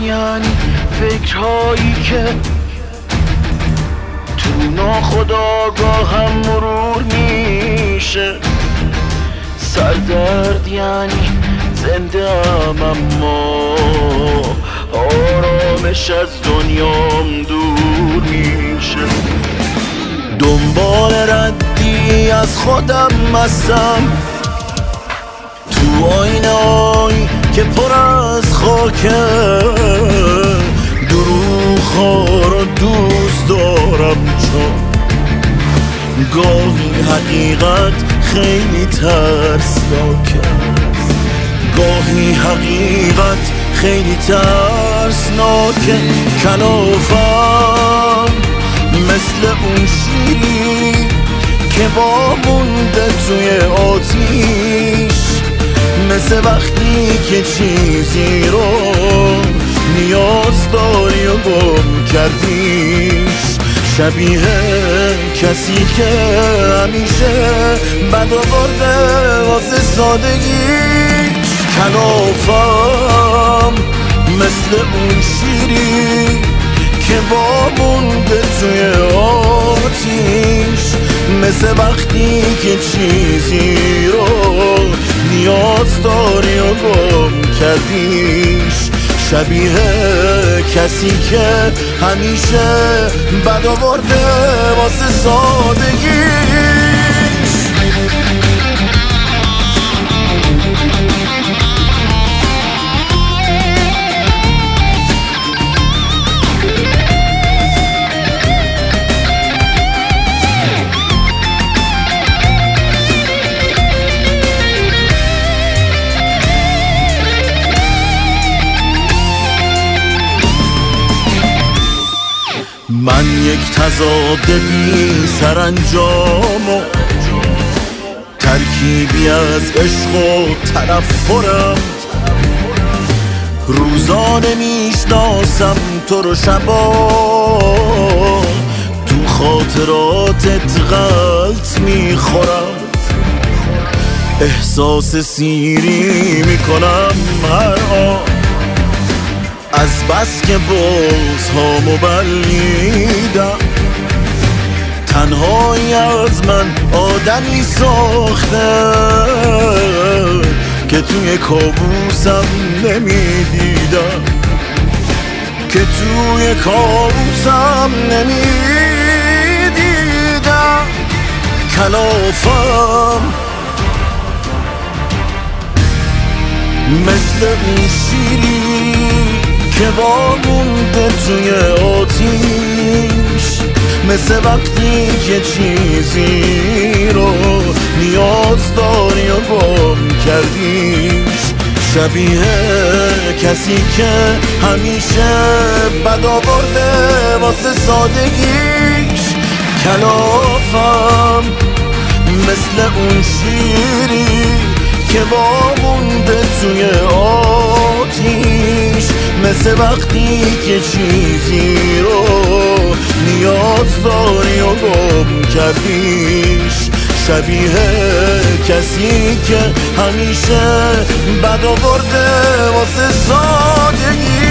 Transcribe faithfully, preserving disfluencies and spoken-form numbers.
یعنی فکرهایی که تو ناخودآگاهم مرور میشه. سردرد یعنی زنده ام اما آرامش از دنیام دور میشه. دنبال ردی از خودم هستم تو آینه‌ای که پر از خاکه. دروغ‌ها رو دوست دارم چون گاهی حقیقت خیلی ترسناکه. گاهی حقیقت خیلی ترسناکه. کلافم مثل اون شیری که وامونده توی آتیش. مثل وقتی که چیزی رو نیاز داری و گم کردیش. شبیه کسی که همیشه بد آورده واسه سادگیش. کلافم مثل اون شیری که وامونده توی آتیش. مثل وقتی که چیزی رو نیاز داری و گم کردیش. شبیه کسی که همیشه بد آورده واسه سادگیش. من یک تضاد بی سرانجام و ترکیبی از عشق و تنفرم. روزانه میشناسم تو رو، شبا تو خاطراتت غلط میخورم. احساس سیری میکنم هر آن از بس که بغض‌هامو بلعیدم. تنهایی از من آدمی ساخته که توی کابوسم نمیدیدم. که توی کابوسم نمیدیدم. کلافم مثل اون شیری که وامونده توی آتیش. مثل وقتی که چیزی رو نیاز داری و گم کردیش. شبیه کسی که همیشه بد آورده واسه سادگیش. کلافم مثل اون شیری که وامونده توی آتیش. مثل وقتی که چیزی رو نیاز داری و گم کردیش. شبیه کسی که همیشه بد آورده واسه سادگی.